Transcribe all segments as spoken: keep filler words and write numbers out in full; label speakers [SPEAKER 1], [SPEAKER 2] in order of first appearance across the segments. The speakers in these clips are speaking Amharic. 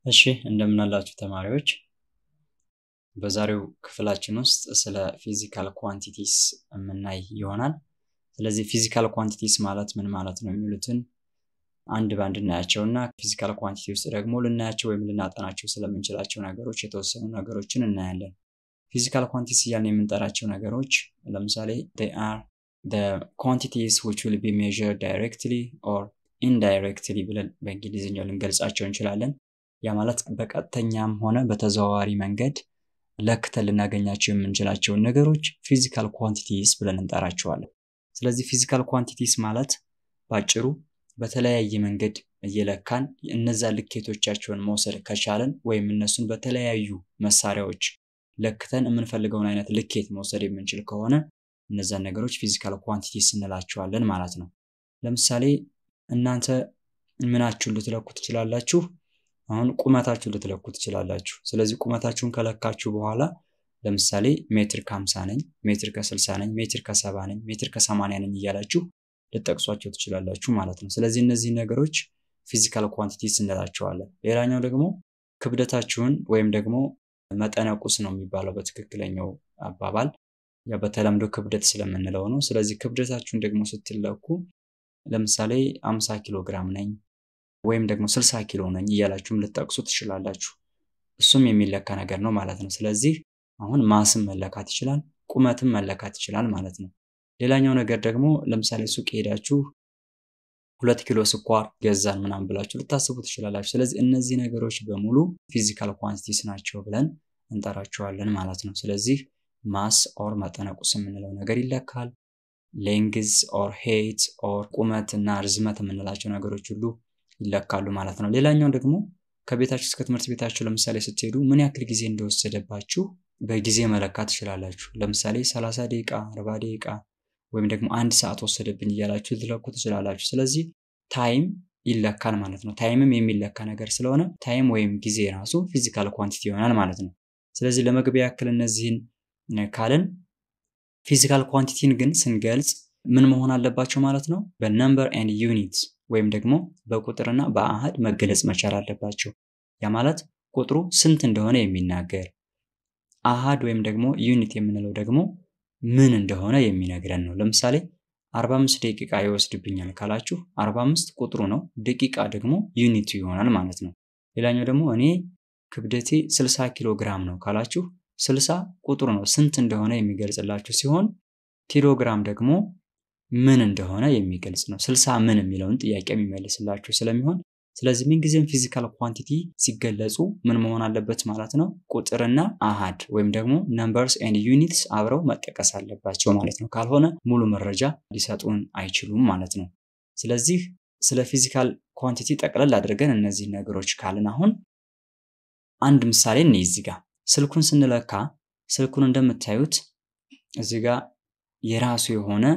[SPEAKER 1] እሺ እንደምን አላችሁ ተማሪዎች በዛሬው ክፍላችን ውስጥ ስለ ፊዚካል ኳንቲቲስ የምናይ ይሆናል ስለዚህ ፊዚካል ኳንቲቲስ ማለት ምን ማለት ነው የሚሉትን አንድ ባንድ እናያቸውና ፊዚካል ኳንቲቲ ውስጥ ደግሞ ልናያቸው ወይም ልናጠናቸው ስለምንችላቸው ነገሮች የተወሰኑ ነገሮችን እናያለን ፊዚካል ኳንቲቲስ ያልን የምንጠራቸው ነገሮች ለምሳሌ they are the quantities which will be measured directly or indirectly ብለን በእንግሊዝኛው ልንገልጻቸው እንችላለን ያ ማለት በቀጥተኛም ሆነ በተዘዋዋሪ መንገድ ለክተን ልናገኛቸው የምንችላቸው ነገሮች ፊዚካል ኳንቲቲስ ብለን እንጠራቸዋለን ስለዚህ ፊዚካል ኳንቲቲስ ማለት ባጭሩ በተለያየ መንገድ እየለካን እነዛ ልኬቶቻቸውን መውሰድ ከቻለን ወይም እነሱን በተለያዩ መሳሪያዎች ለክተን የምንፈልገውን አይነት ልኬት መውሰድ የምንችል ከሆነ እነዛ ነገሮች ፊዚካል ኳንቲቲስ እንላቸዋለን ማለት ነው ለምሳሌ እናንተ ምናችሁን ልትለኩ ትችላላችሁ አሁን ቁመታችሁን ልትለኩ ትችላላችሁ ስለዚህ ቁመታችሁን ከለካችሁ በኋላ ለምሳሌ ሜትር ከ50 ነኝ ሜትር ከ60 ነኝ ሜትር ከ70 ነኝ ሜትር ከ80 ነኝ እያላችሁ ልትጠቅሷቸው ትችላላችሁ ማለት ነው ስለዚህ እነዚህ ነገሮች ፊዚካል ኳንቲቲስ እንላቸዋለን ሌላኛው ደግሞ ክብደታችሁን ወይም ደግሞ መጠነ ቁስ ነው የሚባለው በትክክለኛው አባባል ያ በተለምዶ ክብደት ስለምንለው ነው ስለዚህ ክብደታችሁን ደግሞ ስትለኩ ለምሳሌ ሃምሳ ኪሎ ግራም ነኝ ወይም ደግሞ ስልሳ ኪሎ ነኝ እያላችሁም ልትጠቅሱ ትችላላችሁ እሱም የሚለካ ነገር ነው ማለት ነው ስለዚህ አሁን ማስም መለካት ይችላል ቁመትም መለካት ይችላል ማለት ነው ሌላኛው ነገር ደግሞ ለምሳሌ ሱቅ ሄዳችሁ ሁለት ኪሎ ስኳር ገዛን ምናምን ብላችሁ ልታስቡ ትችላላችሁ ስለዚህ እነዚህ ነገሮች በሙሉ ፊዚካል ኳንቲቲስ ናቸው ብለን እንጠራቸዋለን ማለት ነው ስለዚህ ማስ ኦር መጠነ ቁስ የምንለው ነገር ይለካል ሌንግዝ ኦር ሄይት ኦር ቁመትና ርዝመት የምንላቸው ነገሮች ሁሉ ይለካሉ ማለት ነው ሌላኛው ደግሞ ከቤታችሁ እስከ ትምህርት ቤታችሁ ለምሳሌ ስትሄዱ ምን ያክል ጊዜ እንደወሰደባችሁ በጊዜ መለካት ትችላላችሁ ለምሳሌ ሰላሳ ደቂቃ አርባ ደቂቃ ወይም ደግሞ አንድ ሰዓት ወሰደብኝ እያላችሁ ልትለኩ ትችላላችሁ ስለዚህ ታይም ይለካል ማለት ነው ታይምም የሚለካ ነገር ስለሆነ ታይም ወይም ጊዜ ራሱ ፊዚካል ኳንቲቲ ይሆናል ማለት ነው ስለዚህ ለመግቢያ ያክል እነዚህን ካልን ፊዚካል ኳንቲቲን ግን ስንገልጽ ምን መሆን አለባቸው ማለት ነው በነምበር ኤንድ ዩኒትስ ወይም ደግሞ በቁጥርና በአሃድ መገለጽ መቻል አለባቸው ያ ማለት ቁጥሩ ስንት እንደሆነ የሚናገር አሃድ ወይም ደግሞ ዩኒት የምንለው ደግሞ ምን እንደሆነ የሚነግረን ነው ለምሳሌ አርባ አምስት ደቂቃ ይወስድብኛል ካላችሁ አርባ አምስት ቁጥሩ ነው ደቂቃ ደግሞ ዩኒቱ ይሆናል ማለት ነው ሌላኛው ደግሞ እኔ ክብደቴ ስልሳ ኪሎ ግራም ነው ካላችሁ ስልሳ ቁጥሩ ነው ስንት እንደሆነ የሚገልጽላችሁ ሲሆን ኪሎ ግራም ደግሞ ምን እንደሆነ የሚገልጽ ነው ስልሳ ምን የሚለውን ጥያቄ የሚመልስላችሁ ስለሚሆን ስለዚህ ምን ጊዜም ፊዚካል ኳንቲቲ ሲገለጹ ምን መሆን አለበት ማለት ነው ቁጥርና አሃድ ወይም ደግሞ numbers and units አብረው መጠቀስ አለባቸው ማለት ነው ካልሆነ ሙሉ መረጃ ሊሰጡን አይችሉም ማለት ነው ስለዚህ ስለ ፊዚካል ኳንቲቲ ጠቅለል አድርገን እነዚህ ነገሮች ካልን አሁን አንድ ምሳሌ እንይዝ እዚህ ጋር ስልኩን ስንለካ ስልኩን እንደምታዩት እዚህ ጋር የራሱ የሆነ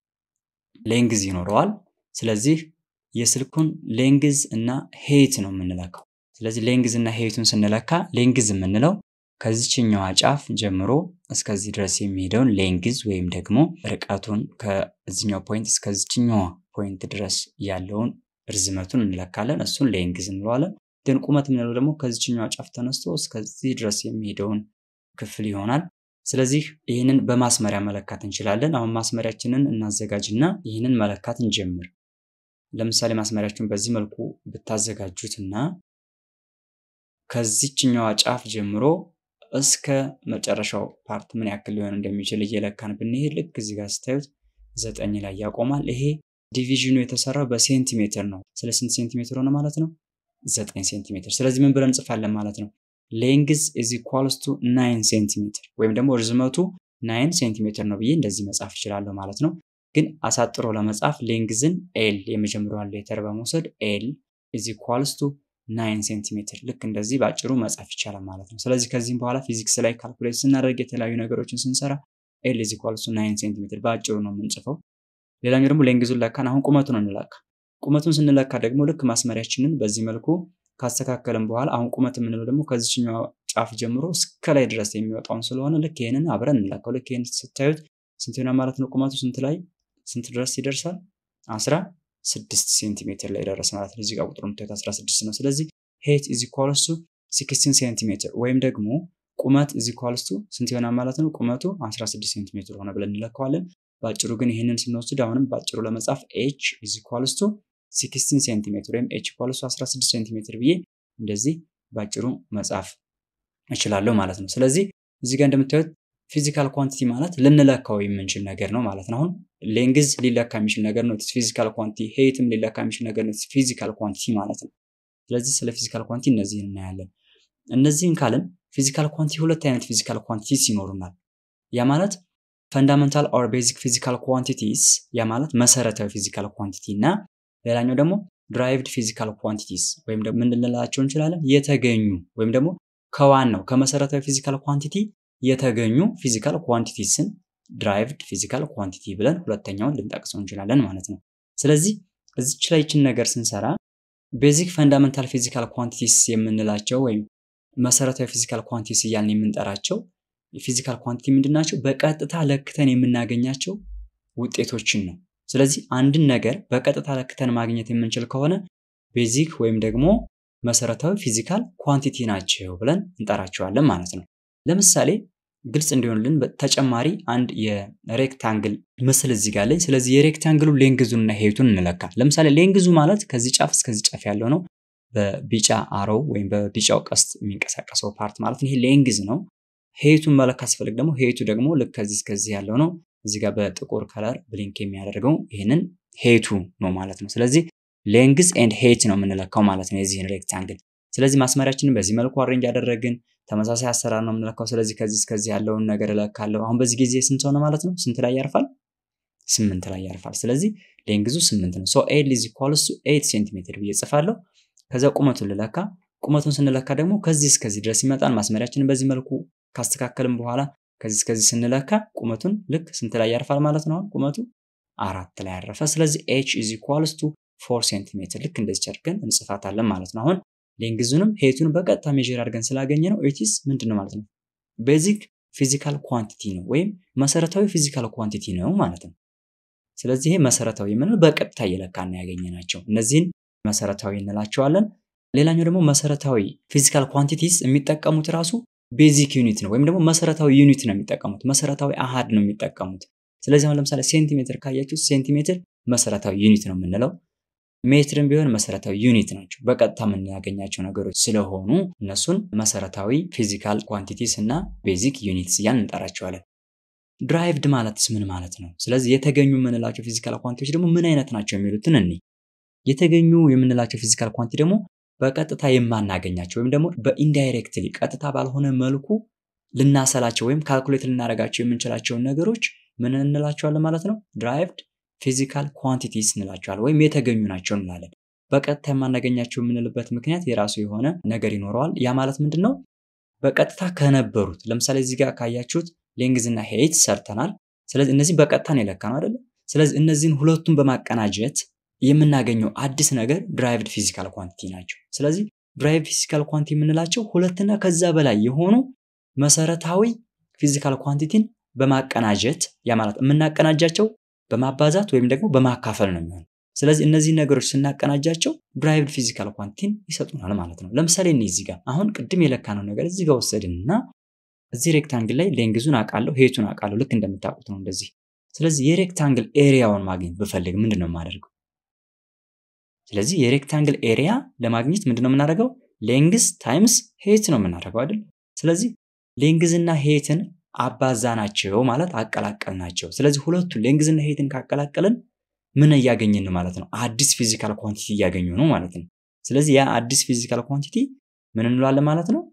[SPEAKER 1] ሌንግዝ ይኖረዋል ስለዚህ የስልኩን ሌንግዝ እና ሄይት ነው የምንለካው ስለዚህ ሌንግዝ እና ሄይቱን ስንለካ ሌንግዝ የምንለው ከዚህኛው ጫፍ ጀምሮ እስከዚህ ድረስ የሚሄደውን ሌንግዝ ወይም ደግሞ ርቀቱን ከዚህኛው ፖይንት እስከዚህኛው ፖይንት ድረስ ያለውን ርዝመቱን እንለካለን እሱን ሌንግዝ እንለዋለን ግን ቁመት የምንለው ደግሞ ከዚህኛው ጫፍ ተነስቶ እስከዚህ ድረስ የሚሄደውን ክፍል ይሆናል ስለዚህ ይሄንን በማስመሪያ መለካት እንችላለን አሁን ማስመሪያችንን እናዘጋጅና ይሄንን መለካት እንጀምር ለምሳሌ ማስመሪያችሁን በዚህ መልኩ ብታዘጋጁትና ከዚህኛው ጫፍ ጀምሮ እስከ መጨረሻው ፓርት ምን ያክል ሊሆን እንደሚችል እየለካን ብንሄድ ልክ እዚህ ጋር ስታዩት ዘጠኝ ላይ ያቆማል ይሄ ዲቪዥኑ የተሰራው በሴንቲሜትር ነው ስለ ስንት ሴንቲሜትር ሆነ ማለት ነው ዘጠኝ ሴንቲሜትር ስለዚህ ምን ብለን እንጽፋለን ማለት ነው length is equals to nine centimeter ወይም ደግሞ ርዝመቱ nine centimeter ነው ብዬ እንደዚህ መጻፍ ይችላል ማለት ነው ግን አሳጥሮ ለመጻፍ lengthን l የመጀመሪያውን ሌተር በመውሰድ l is equals to nine centimeter ልክ እንደዚህ ባጭሩ መጻፍ ይቻላል ማለት ነው ስለዚህ ከዚህም በኋላ ፊዚክስ ላይ ካልኩሌት ስናደርግ የተለያዩ ነገሮችን ስንሰራ l is equals to nine centimeter ባጭሩ ነው የምንጽፈው ሌላኛው ደግሞ lengthን ለካን አሁን ቁመቱን እንለካ ቁመቱን ስንለካ ደግሞ ልክ ማስመሪያችንን በዚህ መልኩ ካስተካከለን በኋላ አሁን ቁመት የምንለው ደግሞ ከዚህኛው ጫፍ ጀምሮ እስከ ላይ ድረስ የሚወጣውን ስለሆነ ልክ ይሄንን አብረን እንለካው ልክ ይሄን ስታዩት ስንት ነው ማለት ነው ቁመቱ ስንት ላይ ስንት ድረስ ይደርሳል አስራ ስድስት ሴንቲሜትር ላይ ደረሰ ማለት ነው እዚህ ጋር ቁጥሩን ታዩት አስራ ስድስት ነው ስለዚህ height is equals to sixteen ሴንቲሜትር ወይም ደግሞ ቁመት is equals to ስንት ይሆናል ማለት ነው? ቁመቱ አስራ ስድስት ሴንቲሜትር ሆነ ብለን እንለካዋለን። ባጭሩ ግን ይሄንን ስንወስድ አሁንም ባጭሩ ለመጻፍ h is equals to sixteen ሴንቲሜትር ወይም h equals to አስራ ስድስት ሴንቲሜትር ብዬ እንደዚህ ባጭሩ መጻፍ እችላለሁ ማለት ነው። ስለዚህ እዚህ ጋር እንደምታዩት ፊዚካል ኳንቲቲ ማለት ልንለካው የምንችል ነገር ነው ማለት ነው። አሁን ሌንግዝ ሊለካ የሚችል ነገር ነው ፊዚካል ኳንቲቲ፣ ሄይትም ሊለካ የሚችል ነገር ነው ፊዚካል ኳንቲቲ ማለት ነው። ስለዚህ ስለ ፊዚካል ኳንቲቲ እነዚህን እናያለን። እነዚህን ካልን ፊዚካል ኳንቲቲ ሁለት አይነት ፊዚካል ኳንቲቲስ ይኖሩናል። ያ ማለት ፈንዳሜንታል ኦር ቤዚክ ፊዚካል ኳንቲቲስ ያ ማለት መሰረታዊ ፊዚካል ኳንቲቲ እና ሌላኛው ደግሞ ድራይቭድ ፊዚካል ኳንቲቲስ ወይም ደግሞ ምን ልንላቸው እንችላለን? የተገኙ ወይም ደግሞ ከዋናው ከመሰረታዊ ፊዚካል ኳንቲቲ የተገኙ ፊዚካል ኳንቲቲስን ድራይቭድ ፊዚካል ኳንቲቲ ብለን ሁለተኛውን ልንጠቅሰው እንችላለን ማለት ነው። ስለዚህ እዚች ላይ እቺን ነገር ስንሰራ ቤዚክ ፈንዳሜንታል ፊዚካል ኳንቲቲስ የምንላቸው ወይም መሰረታዊ ፊዚካል ኳንቲቲስ እያልን የምንጠራቸው የፊዚካል ኳንቲቲ ምንድናቸው? በቀጥታ ለክተን የምናገኛቸው ውጤቶችን ነው። ስለዚህ አንድን ነገር በቀጥታ ለክተን ማግኘት የምንችል ከሆነ ቤዚክ ወይም ደግሞ መሰረታዊ ፊዚካል ኳንቲቲ ናቸው ብለን እንጠራቸዋለን ማለት ነው። ለምሳሌ ግልጽ እንዲሆንልን ተጨማሪ አንድ የሬክታንግል ምስል እዚህ ጋር አለኝ። ስለዚህ የሬክታንግሉ ሌንግዙንና ሄይቱን እንለካ። ለምሳሌ ሌንግዙ ማለት ከዚህ ጫፍ እስከዚህ ጫፍ ያለው ነው በቢጫ አሮው ወይም በቢጫው ቀስት የሚንቀሳቀሰው ፓርት ማለት ነው። ይሄ ሌንግዝ ነው። ሄይቱን መለካት ሲፈልግ ደግሞ ሄይቱ ደግሞ ልክ ከዚህ እስከዚህ ያለው ነው። እዚህ ጋር በጥቁር ከለር ብሊንክ የሚያደርገው ይሄንን ሄይቱ ነው ማለት ነው። ስለዚህ ሌንግዝ ኤንድ ሄይት ነው የምንለካው ማለት ነው የዚህን ሬክታንግል። ስለዚህ ማስመሪያችንን በዚህ መልኩ አሬንጅ ያደረግን ተመሳሳይ አሰራር ነው የምንለካው። ስለዚህ ከዚህ እስከዚህ ያለውን ነገር እለካለሁ። አሁን በዚህ ጊዜ ስንት ሆነ ማለት ነው? ስንት ላይ ያርፋል? ስምንት ላይ ያርፋል። ስለዚህ ሌንግዙ ስምንት ነው። ሶ ኤል is equals to eight ሴንቲሜትር ብዬ ጽፋለሁ። ከዛ ቁመቱን ልለካ። ቁመቱን ስንለካ ደግሞ ከዚህ እስከዚህ ድረስ ይመጣል። ማስመሪያችንን በዚህ መልኩ ካስተካከልን በኋላ ከዚህ እስከዚህ ስንለካ ቁመቱን ልክ ስንት ላይ ያርፋል ማለት ነው? ቁመቱ አራት ላይ ያረፈ። ስለዚህ h is equals to four ሴንቲሜትር ልክ እንደዚህ አድርገን እንጽፋታለን ማለት ነው። አሁን ሌንግዙንም ሄይቱንም በቀጥታ ሜዠር አድርገን ስላገኘ ነው it is ምንድነው ማለት ነው? ቤዚክ ፊዚካል ኳንቲቲ ነው ወይም መሰረታዊ ፊዚካል ኳንቲቲ ነው ማለት ነው። ስለዚህ ይሄ መሰረታዊ ምን በቀጥታ እየለካን ያገኘናቸው እነዚህን መሰረታዊ እንላቸዋለን። ሌላኛው ደግሞ መሰረታዊ ፊዚካል ኳንቲቲስ የሚጠቀሙት ራሱ ቤዚክ ዩኒት ነው ወይም ደግሞ መሰረታዊ ዩኒት ነው የሚጠቀሙት፣ መሰረታዊ አሃድ ነው የሚጠቀሙት። ስለዚህ አሁን ለምሳሌ ሴንቲሜትር ካያችሁ ሴንቲሜትር መሰረታዊ ዩኒት ነው የምንለው። ሜትርም ቢሆን መሰረታዊ ዩኒት ናቸው በቀጥታ የምናገኛቸው ነገሮች ስለሆኑ እነሱን መሰረታዊ ፊዚካል ኳንቲቲስ እና ቤዚክ ዩኒትስ እያልን እንጠራቸዋለን። ድራይቭድ ማለትስ ምን ማለት ነው? ስለዚህ የተገኙ የምንላቸው ፊዚካል ኳንቲቲዎች ደግሞ ምን አይነት ናቸው የሚሉትን እኔ የተገኙ የምንላቸው ፊዚካል ኳንቲቲ ደግሞ በቀጥታ የማናገኛቸው ወይም ደግሞ በኢንዳይሬክትሊ ቀጥታ ባልሆነ መልኩ ልናሰላቸው ወይም ካልኩሌት ልናደርጋቸው የምንችላቸው ነገሮች ምን እንላቸዋለን ማለት ነው? ድራይቭድ ፊዚካል ኳንቲቲስ እንላቸዋለን ወይም የተገኙ ናቸው እንላለን። በቀጥታ የማናገኛቸው የምንልበት ምክንያት የራሱ የሆነ ነገር ይኖረዋል። ያ ማለት ምንድነው? በቀጥታ ከነበሩት ለምሳሌ እዚህ ጋር ካያችሁት ሌንግዝ እና ሄይት ሰርተናል። ስለዚህ እነዚህ በቀጥታ ነው የለካነው አይደል? ስለዚህ እነዚህን ሁለቱን በማቀናጀት የምናገኘው አዲስ ነገር ድራይቭድ ፊዚካል ኳንቲቲ ናቸው። ስለዚህ ድራይቭድ ፊዚካል ኳንቲቲ የምንላቸው ሁለትና ከዛ በላይ የሆኑ መሰረታዊ ፊዚካል ኳንቲቲን በማቀናጀት ያ ማለት የምናቀናጃቸው በማባዛት ወይም ደግሞ በማካፈል ነው የሚሆነው። ስለዚህ እነዚህ ነገሮች ስናቀናጃቸው ድራይቭድ ፊዚካል ኳንቲቲን ይሰጡናል ማለት ነው። ለምሳሌ እዚህ ጋር አሁን ቅድም የለካነው ነገር እዚህ ጋር ወሰድንና እዚህ ሬክታንግል ላይ ሌንግዙን አውቃለሁ ሄይቱን አውቃለሁ ልክ እንደምታውቁት ነው እንደዚህ። ስለዚህ የሬክታንግል ኤሪያውን ማግኘት ብፈልግ ምንድነው የማደርገው? ስለዚህ የሬክታንግል ኤሪያ ለማግኘት ምንድነው የምናደርገው? ሌንግዝ ታይምስ ሄይት ነው የምናደርገው አይደል? ስለዚህ ሌንግዝ እና ሄይትን አባዛናቸው ማለት አቀላቀልናቸው። ስለዚህ ሁለቱ ሌንግዝ እና ሄይትን ካቀላቀልን ምን እያገኘን ነው ማለት ነው? አዲስ ፊዚካል ኳንቲቲ እያገኙ ነው ማለት ነው። ስለዚህ ያ አዲስ ፊዚካል ኳንቲቲ ምን እንለዋለን ማለት ነው?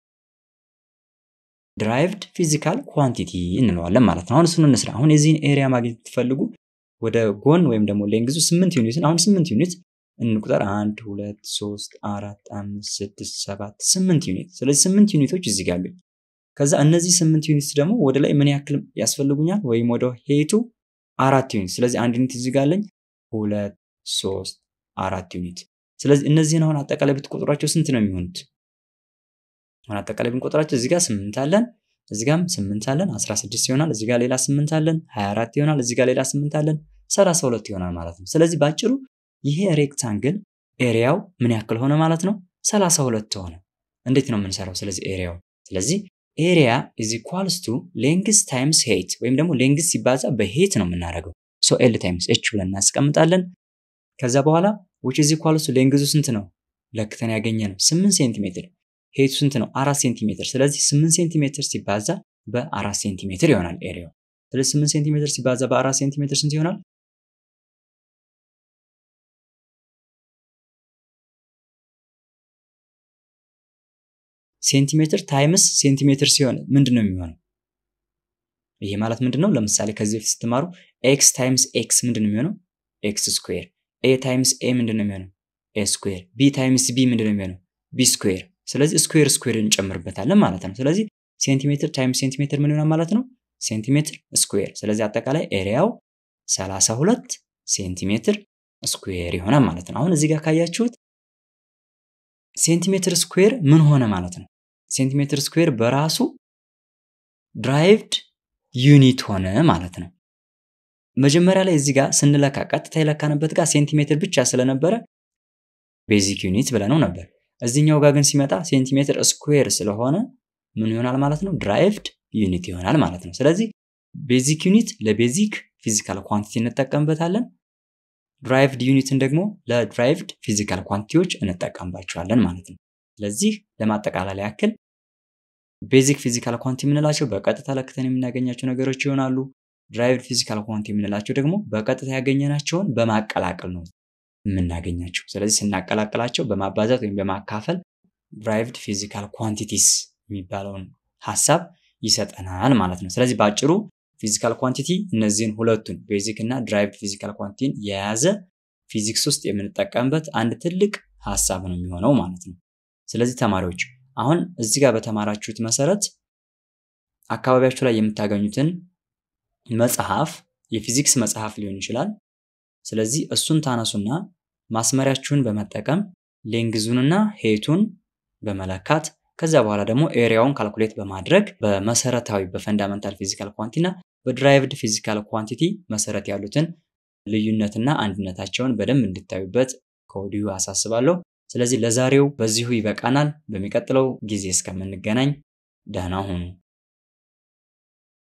[SPEAKER 1] ድራይቭድ ፊዚካል ኳንቲቲ እንለዋለን ማለት ነው። አሁን እሱን እንስራ። አሁን የዚህን ኤሪያ ማግኘት ትፈልጉ ወደ ጎን ወይም ደግሞ ሌንግዙ ስምንት ዩኒትን አሁን ስምንት ዩኒት እንቁጠር አንድ ሁለት ሶስት አራት አምስት ስድስት ሰባት ስምንት ዩኒት። ስለዚህ ስምንት ዩኒቶች እዚህ ጋር አሉኝ። ከዛ እነዚህ ስምንት ዩኒትስ ደግሞ ወደ ላይ ምን ያክል ያስፈልጉኛል ወይም ወደ ሄይቱ አራት ዩኒት። ስለዚህ አንድ ዩኒት እዚህ ጋር አለኝ ሁለት ሶስት አራት ዩኒት። ስለዚህ እነዚህን አሁን አጠቃላይ ብትቆጥሯቸው ስንት ነው የሚሆኑት? አሁን አጠቃላይ ብንቆጥራቸው እዚህ ጋር ስምንት አለን፣ እዚህ ጋርም ስምንት አለን አስራ ስድስት ይሆናል። እዚህ ጋር ሌላ ስምንት አለን ሃያ አራት ይሆናል። እዚህ ጋር ሌላ ስምንት አለን ሰላሳ ሁለት ይሆናል ማለት ነው። ስለዚህ ባጭሩ ይሄ ሬክታንግል ኤሪያው ምን ያክል ሆነ ማለት ነው? ሰላሳ ሁለት ሆነ። እንዴት ነው የምንሰራው? ስለዚህ ኤሪያው ስለዚህ ኤሪያ is equals to length times height ወይም ደግሞ length ሲባዛ በheight ነው የምናደርገው። so L times h ብለን እናስቀምጣለን። ከዛ በኋላ which is equals to length ስንት ነው? ለክተን ያገኘነው ስምንት ሴንቲሜትር። height ስንት ነው? አራት ሴንቲሜትር። ስለዚህ ስምንት ሴንቲሜትር ሲባዛ በአራት ሴንቲሜትር ይሆናል ኤሪያው። ስለዚህ ስምንት ሴንቲሜትር ሲባዛ በአራት ሴንቲሜትር ስንት ይሆናል? ሴንቲሜትር ታይምስ ሴንቲሜትር ሲሆን ምንድነው የሚሆነው? ይሄ ማለት ምንድነው? ለምሳሌ ከዚህ በፊት ስትማሩ x ታይምስ x ምንድነው የሚሆነው? x ስኩዌር። a ታይምስ a ምንድነው የሚሆነው? a ስኩዌር። b ታይምስ b ምንድነው የሚሆነው? b ስኩዌር። ስለዚህ ስኩዌር ስኩዌር እንጨምርበታለን ማለት ነው። ስለዚህ ሴንቲሜትር ታይምስ ሴንቲሜትር ምን ይሆናል ማለት ነው? ሴንቲሜትር ስኩዌር። ስለዚህ አጠቃላይ ኤሪያው ሰላሳ ሁለት ሴንቲሜትር ስኩዌር ይሆናል ማለት ነው። አሁን እዚህ ጋር ካያችሁት ሴንቲሜትር ስኩዌር ምን ሆነ ማለት ነው? ሴንቲሜትር ስኩዌር በራሱ ድራይቭድ ዩኒት ሆነ ማለት ነው። መጀመሪያ ላይ እዚህ ጋር ስንለካ ቀጥታ የለካንበት ጋር ሴንቲሜትር ብቻ ስለነበረ ቤዚክ ዩኒት ብለነው ነበር። እዚህኛው ጋር ግን ሲመጣ ሴንቲሜትር ስኩዌር ስለሆነ ምን ይሆናል ማለት ነው? ድራይቭድ ዩኒት ይሆናል ማለት ነው። ስለዚህ ቤዚክ ዩኒት ለቤዚክ ፊዚካል ኳንቲቲ እንጠቀምበታለን። ድራይቭድ ዩኒትን ደግሞ ለድራይቭድ ፊዚካል ኳንቲቲዎች እንጠቀምባቸዋለን ማለት ነው። ስለዚህ ለማጠቃለል ያክል ቤዚክ ፊዚካል ኳንቲቲ የምንላቸው በቀጥታ ለክተን የምናገኛቸው ነገሮች ይሆናሉ። ድራይቭድ ፊዚካል ኳንቲቲ የምንላቸው ደግሞ በቀጥታ ያገኘናቸውን በማቀላቀል ነው የምናገኛቸው። ስለዚህ ስናቀላቅላቸው በማባዛት ወይም በማካፈል ድራይቭድ ፊዚካል ኳንቲቲስ የሚባለውን ሐሳብ ይሰጠናል ማለት ነው። ስለዚህ ባጭሩ ፊዚካል ኳንቲቲ እነዚህን ሁለቱን ቤዚክ እና ድራይቭድ ፊዚካል ኳንቲቲን የያዘ ፊዚክስ ውስጥ የምንጠቀምበት አንድ ትልቅ ሐሳብ ነው የሚሆነው ማለት ነው። ስለዚህ ተማሪዎች አሁን እዚህ ጋር በተማራችሁት መሰረት አካባቢያችሁ ላይ የምታገኙትን መጽሐፍ የፊዚክስ መጽሐፍ ሊሆን ይችላል። ስለዚህ እሱን ታነሱና ማስመሪያችሁን በመጠቀም ሌንግዙንና ሄቱን በመለካት ከዛ በኋላ ደግሞ ኤሪያውን ካልኩሌት በማድረግ በመሰረታዊ በፈንዳሜንታል ፊዚካል ኳንቲቲና በድራይቭድ ፊዚካል ኳንቲቲ መሰረት ያሉትን ልዩነትና አንድነታቸውን በደንብ እንድታዩበት ከወዲሁ አሳስባለሁ። ስለዚህ ለዛሬው በዚሁ ይበቃናል። በሚቀጥለው ጊዜ እስከምንገናኝ ደህና ሁኑ።